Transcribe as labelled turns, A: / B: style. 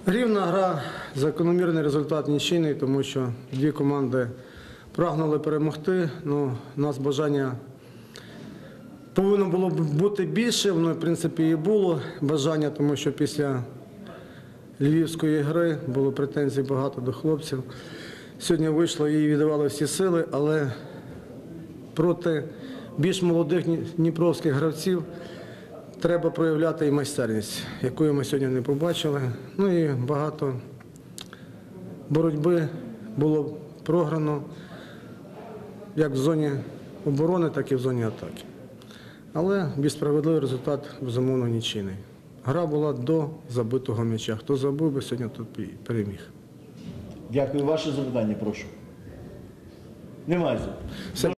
A: Рівна гра, закономірний результат нічийний, тому що дві команди прагнули перемогти. У нас бажання повинно було бути більше, воно в принципі і було бажання, тому що після львівської гри було претензій багато до хлопців. Сьогодні вийшло і віддавали всі сили, але проти більш молодих дніпровських гравців треба проявляти і майстерність, якої ми сьогодні не побачили. І багато боротьби було програно як в зоні оборони, так і в зоні атаки. Але більш справедливий результат, безумовно, нічийний. Гра була до забитого м'яча. Хто забив би, сьогодні тут переміг.
B: Дякую. Ваше запитання, прошу. Немає.